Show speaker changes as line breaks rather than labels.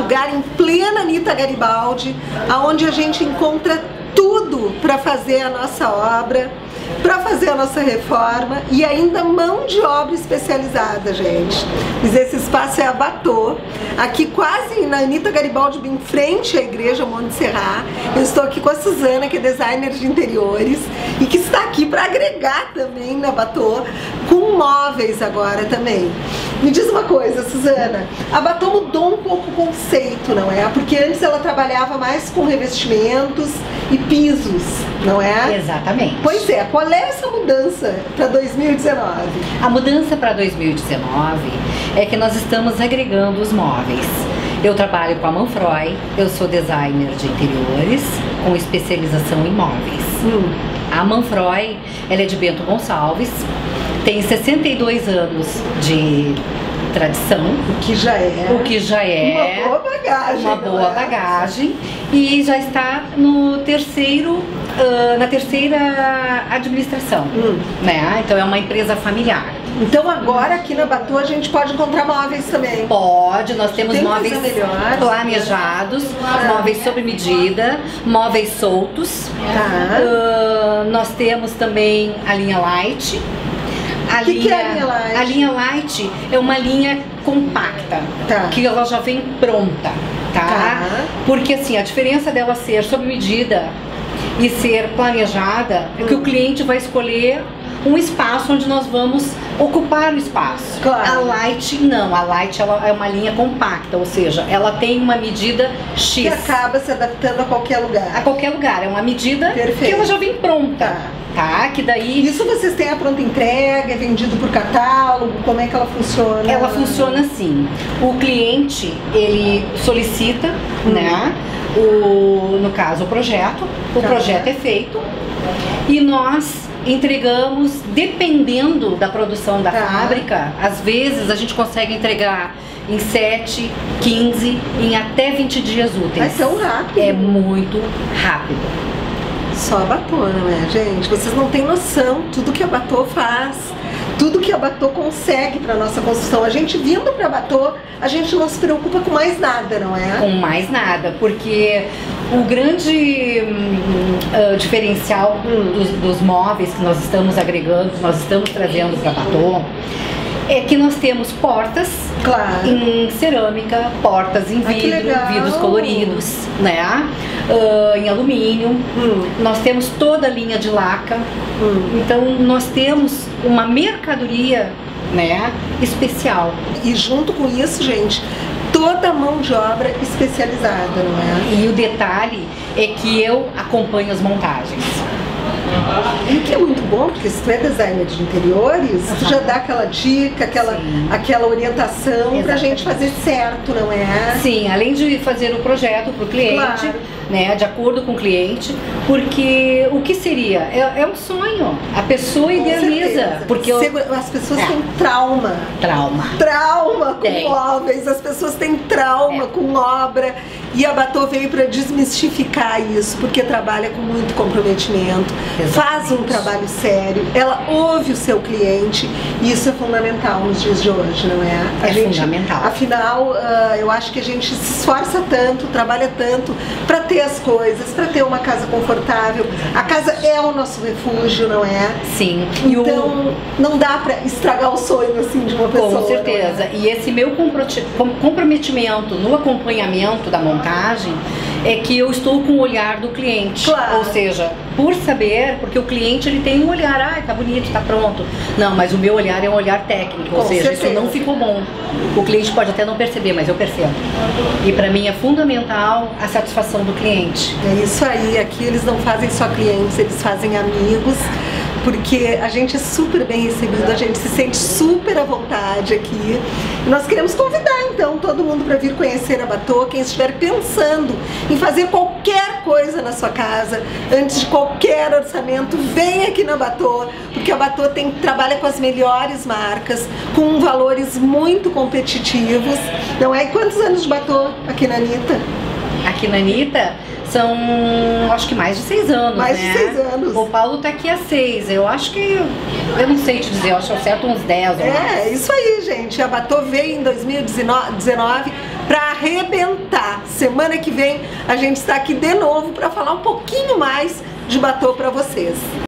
lugar em plena Anitta Garibaldi, onde a gente encontra tudo para fazer a nossa obra, para fazer a nossa reforma e ainda mão de obra especializada, gente. Mas esse espaço é a Batô, aqui quase na Anitta Garibaldi, bem em frente à igreja Monte Serrat. Eu estou aqui com a Suzana, que é designer de interiores e que está aqui para agregar também na Batô, com móveis agora também. Me diz uma coisa, Suzana, a Batô mudou um pouco o conceito, não é? Porque antes ela trabalhava mais com revestimentos e pisos, não é?
Exatamente.
Pois é, qual é essa mudança para 2019?
A mudança para 2019 é que nós estamos agregando os móveis. Eu trabalho com a Manfroy, eu sou designer de interiores com especialização em móveis. A Manfroy, ela é de Bento Gonçalves, tem 62 anos de tradição.
O que já é uma boa bagagem.
Uma boa bagagem. E já está no na terceira administração, né? Então é uma empresa familiar.
Então agora aqui na Batô a gente pode encontrar móveis também?
Pode, nós temos móveis planejados, móveis sob medida, móveis soltos. Nós temos também a linha Light.
O que é a linha Light?
A linha Light é uma linha compacta, que ela já vem pronta, Porque assim, a diferença dela ser sob medida e ser planejada é que o cliente vai escolher um espaço onde nós vamos ocupar o espaço. A Light não, a Light ela é uma linha compacta, ou seja, ela tem uma medida X.
Que acaba se adaptando a qualquer lugar.
A qualquer lugar, é uma medida que ela já vem pronta. Que daí...
Isso vocês têm a pronta entrega, é vendido por catálogo, como é que ela funciona?
Ela funciona assim, o cliente, ele solicita, né, no caso o projeto é feito e nós entregamos, dependendo da produção da fábrica, às vezes a gente consegue entregar em 7, 15, em até 20 dias úteis.
É tão rápido?
É muito rápido.
Só a Batô, não é, gente? Vocês não têm noção tudo que a Batô faz, tudo que a Batô consegue para nossa construção. A gente vindo para a Batô, a gente não se preocupa com mais nada, não é?
Com mais nada, porque o grande diferencial dos móveis que nós estamos agregando, que nós estamos trazendo para a Batô, é que nós temos portas em cerâmica, portas em vidro, vidros coloridos, né? Em alumínio. Nós temos toda a linha de laca. Então nós temos uma mercadoria, né, especial.
E junto com isso, gente, toda a mão de obra especializada, não é?
E o detalhe é que eu acompanho as montagens.
E que é muito bom, porque se tu é designer de interiores, tu já dá aquela dica, aquela orientação pra gente fazer certo, não é?
Sim, além de fazer o projeto pro cliente, né, de acordo com o cliente, porque o que seria? É um sonho, a pessoa idealiza. Porque
as pessoas têm trauma com móveis, as pessoas têm trauma com obra, e a Batô veio para desmistificar isso, porque trabalha com muito comprometimento, faz um trabalho sério, ela ouve o seu cliente, e isso é fundamental nos dias de hoje, não é?
Fundamental.
Afinal, eu acho que a gente se esforça tanto, trabalha tanto para ter as coisas, para ter uma casa confortável. A casa é o nosso refúgio, não é?
Sim.
Então não dá para estragar o sonho assim de uma pessoa.
Com certeza. E esse meu comprometimento no acompanhamento da montagem é que eu estou com o olhar do cliente. Ou seja, por saber, porque o cliente ele tem um olhar, tá bonito, tá pronto. Não, mas o meu olhar é um olhar técnico, ou seja, isso não ficou bom. O cliente pode até não perceber, mas eu percebo. E para mim é fundamental a satisfação do cliente.
É isso aí, aqui eles não fazem só clientes, eles fazem amigos, porque a gente é super bem recebido, a gente se sente super à vontade aqui. E nós queremos convidar então todo mundo para vir conhecer a Batô, quem estiver pensando em fazer qualquer coisa na sua casa, antes de qualquer orçamento, vem aqui na Batô, porque a Batô trabalha com as melhores marcas, com valores muito competitivos, não é? E quantos anos de Batô aqui na Anitta?
Aqui na Anitta são, acho que mais de 6 anos,
Mais
né?
de 6 anos.
O Paulo tá aqui há 6, eu acho que, eu não sei te dizer, eu acho que eu acerto uns 10 ou mais.
Isso aí, gente. A Batô veio em 2019 para arrebentar. Semana que vem a gente está aqui de novo para falar um pouquinho mais de Batô para vocês.